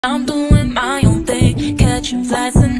I'm doing my own thing, catching flights and